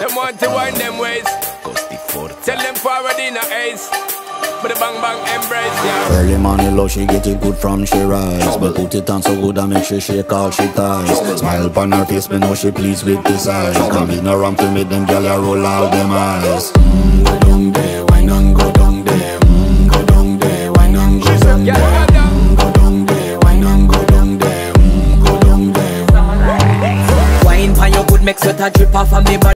them want to wind them ways. Tell them forward in a ace. But the bang bang embrace, yeah. Early morning love, she get it good from she rise. But put it on so good and make she shake all she ties. Smile upon her face, me know she pleased with this eyes. Come in around to make them gyal roll out them eyes. Go down there, wine and go down there. Go down there, wine and go down there. Go down there, wine and go down there. Go down there. Wine for your good, make sweat a drip off of me body.